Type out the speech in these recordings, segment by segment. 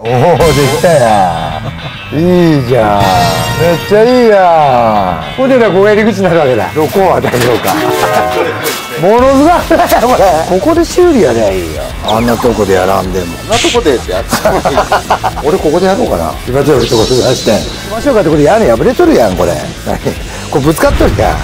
おお、できたやん。いいじゃん。めっちゃいいやん。ホテルはここが入り口になるわけだ。どこは大丈夫か。ものすごいだよこれ。ここで修理やりゃいいよ。あんなとこでやらんでも。 あんなとこでってやつ。 俺ここでやろうかな。今ちょっとこ出して。行きましょうかってこれ屋根破れとるやんこれ。何？これぶつかっとるやん。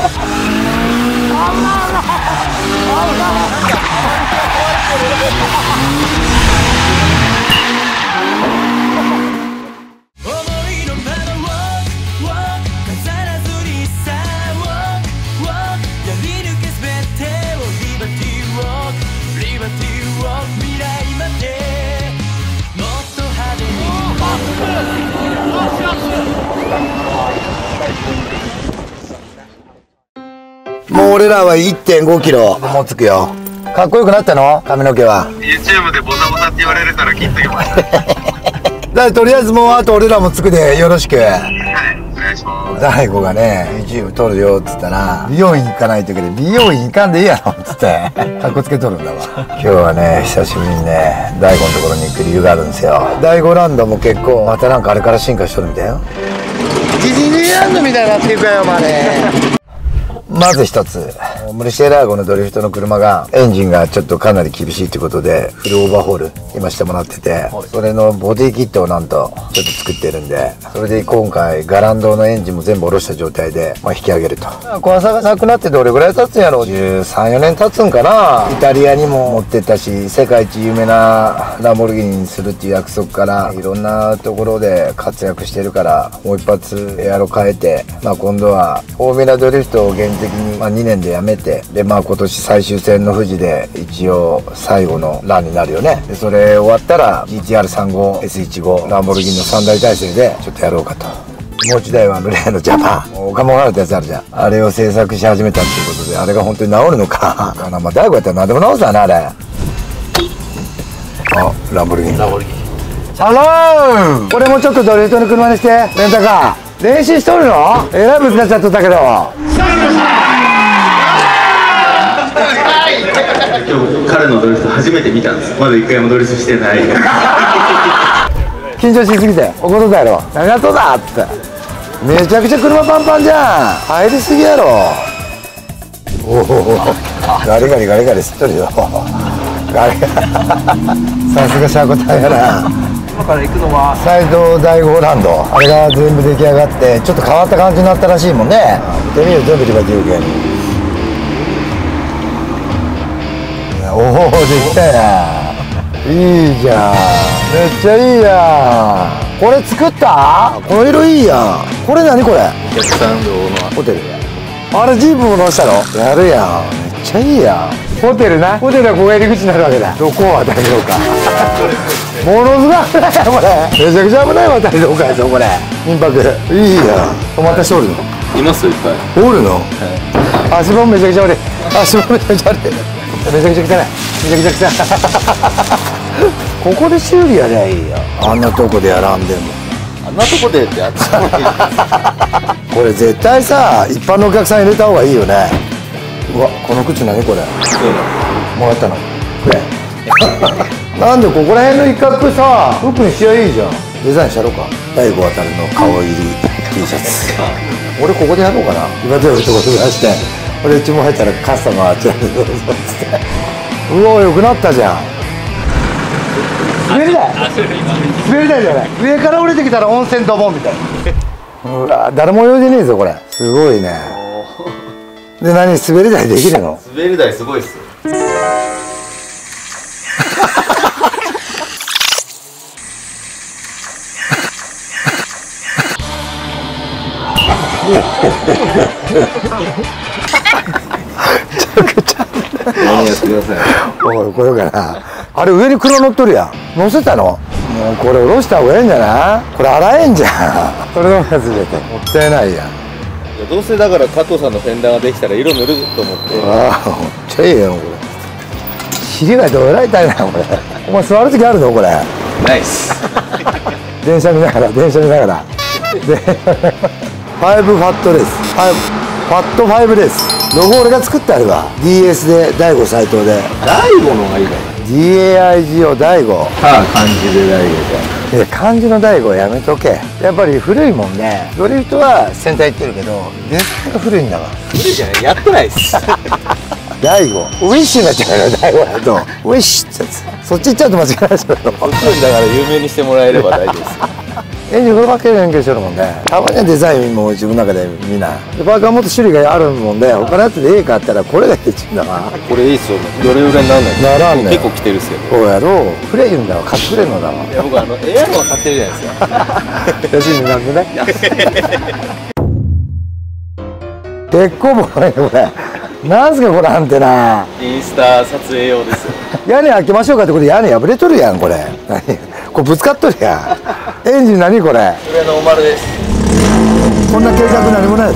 もう俺らは 1.5 キロもうつくよ。かっこよくなったの？髪の毛は YouTube でボサボサって言われるから切っときました。 だからとりあえずもうあと俺らもつくでよろしく。 はい、お願いします。 大悟がね YouTube 撮るよっつったら美容院行かないといけない。美容院行かんでいいやろっつってかっこつけとるんだわ。今日はね久しぶりにね大悟のところに行く理由があるんですよ。大悟ランドも結構またなんかあれから進化しとるみたいよ。ディズニーランドみたいになっていくよまで。まず一つ、ムルシェラーゴのドリフトの車がエンジンがちょっとかなり厳しいってことでフルオーバーホール今してもらってて、それのボディキットをなんとちょっと作ってるんで、それで今回ガランドのエンジンも全部下ろした状態で、引き上げると。怖さがなくなってどれぐらい経つんやろう。13、4年経つんかな。イタリアにも持ってったし、世界一有名なランボルギーニにするっていう約束からいろんなところで活躍してるから、もう一発エアロ変えて、今度はフォーミュラドリフトを原的に2年でやめて、で今年最終戦の富士で一応最後のランになるよね。でそれ終わったら GTR35S15 ランボルギーニの3大体制でちょっとやろうかと。もう一台は例のジャパンオカモガルってやつあるじゃん。あれを製作し始めたっていうことで、あれが本当に治るのか大悟やったら何でも治すわなあれ。あ、ランボルギーニ。ハロー。これもちょっとドリフトの車にして。レンタカー練習しとるの？えらいぶつかっちゃっとったけど。 今日彼のドリフト初めて見たんです。まだ一回もドリフトしてない。 緊張しすぎて怒っとったやろ。何やっとだっつって。めちゃくちゃ車パンパンじゃん。入りすぎやろ。おお、ガリガリガリガリ吸っとるよ。ガリさすがシャコタンやな。 今から行くのはサイド大悟ランド、あれが全部出来上がってちょっと変わった感じになったらしいもんね。見てみる全部リバティウケに。おお、できたやん。いいじゃん。めっちゃいいやん。これ作った？この色いいやん。これ何これ？ お客さん用のホテル。あれジープも乗したの？やるやん。めっちゃいいやん。ホテルな。ホテルはここが入り口になるわけだ。どこは大丈夫か。ものすごいだよこれ。めちゃくちゃ危ないわ大丈夫かやぞこれ。民泊。いいやん。泊まった人おるの？ いますいっぱい。 おるの？足場もめちゃくちゃ悪い。足場もめちゃくちゃ悪い。めちゃくちゃ汚い。めちゃくちゃ汚い。ここで修理やりゃいいよ。あんなとこでやらんでも。 あんなとこでってやつ。 これ絶対さ一般のお客さん入れた方がいいよね。うわ、この靴何これ。もらったのこれ。なんでここら辺の一角さ服にしやいいじゃん。デザインしたろうか。大悟渡の顔入り T シャツ。俺ここでやろうかな。今でやるとこ出して、俺うちも入ったらカスタマーちゃうぞっつって。うわ、よくなったじゃん。滑り台。滑り台じゃない。上から降りてきたら温泉ドボンみたいな。うわ、誰も泳いでねえぞこれ。すごいね。で何、滑り台できるの？ 滑り台すごいっすよ。何やってください。 おい、これかな。あれ上に黒乗っとるやん。乗せたの？もうこれ下ろした方がええんじゃない？これ洗えんじゃん。それのやつ入れてもったいないやん。 どうせだから加藤さんのフェンダーができたら色塗ると思って。 ああ、めっちゃいいよこれ。尻がどえらい痛いなこれ。お前座る時あるのこれ？ ナイス。 電車見ながらでファットレース、ファット5レース。ロゴ俺が作ってあるわ。 DS で大悟斎藤で。 大悟のがいいかな。 DAIG を大悟。 漢字で大悟か。 いや、漢字の大悟はやめとけ。やっぱり古いもんね。ドリフトは先端行ってるけど、デスクが古いんだわ。 古いじゃない、やってないっす。 大悟ウィッシュになっちゃうから大悟だとウィッシュってやつ、そっち行っちゃうと間違いないですけど、 そっちだから有名にしてもらえれば大丈夫ですよ。 エンジンフルパッケージ勉強してるもんね。たまにはデザインも自分の中で見ないで、パーカーもっと種類があるもんで、他のやつでええかって言ったらこれだけ一んだな。 これいいっすよ。どれぐらいにならないならんねん。 結構来てるっすけど。 そうやろう、フレインだわ、カップレのだわ。 いや、僕エアロン買ってるじゃないですか。 安い値段でね。結構ボロいねこれ。なんすかこれアンテナ。 インスタ撮影用ですよ。 屋根開けましょうかってことで屋根破れとるやんこれ。何これぶつかっとるやん。エンジン何これ。 これノーマルです。 こんな計画何もないぞ。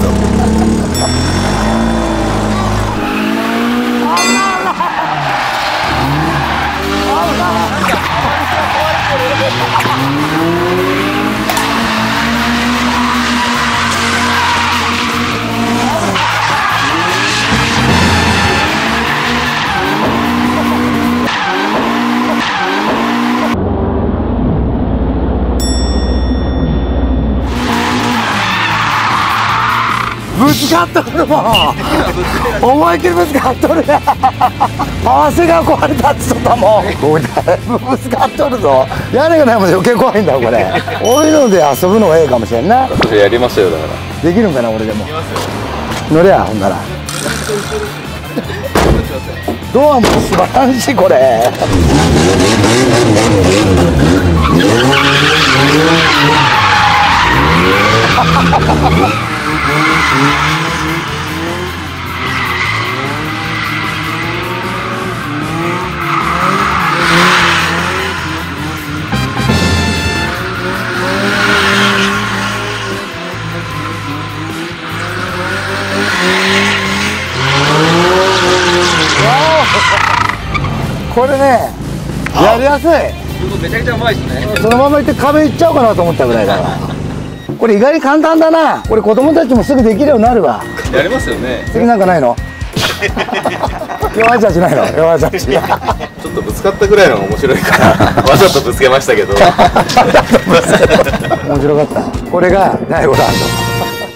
ぶつかっとるもん。思いっきりぶつかっとるやん。合わせが壊れたっつっとったもん。おいだいぶぶつかっとるぞ。屋根がないもんで余計怖いんだよこれ。こういうので遊ぶのがええかもしれんな。 それやりましたよ、だから。 できるんかな俺でも。乗れやほんなら。ドアも素晴らしいこれ。これね、やりやすい。 めちゃくちゃうまいですね。 そのまま行って壁行っちゃおうかなと思ったぐらいだから。これ意外に簡単だな。これ子供たちもすぐできるようになるわ。 やりますよね。 次なんかないの？弱いちゃちないの？弱いちゃち。 ちょっとぶつかったぐらいのが面白いからわざとぶつけましたけど。 面白かった。これが第5ラウンド。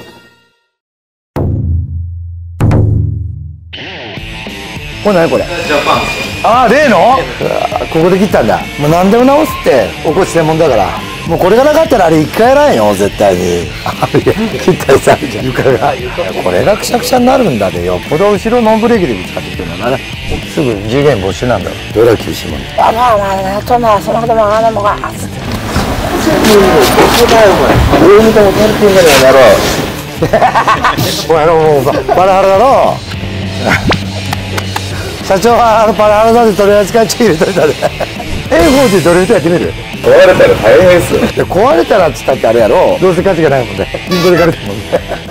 これ何これ？ ジャパン。 ああ、例の？ここで切ったんだ。もう何でも直すっておこし専門だから。もうこれがなかったらあれ一回やらんよ絶対に。切ったやつあるじゃん床が。これがくしゃくしゃになるんだで、よっぽど後ろノンブレーキでぶつかってきてるんだな。すぐ次元没収なんだろ。どれが厳しいもん。あらお前ね、となそのこともあのもが。つって。上見てもテンピングだよやろう。お前もうパラハラだろ。社長はパラハラだって取り扱い注意入れといたで。A40ドリフトやってみる？ 壊れたら大変ですよ。 壊れたらっつったってあれやろ、どうせ価値がないもんで、銀行で借りたもんね。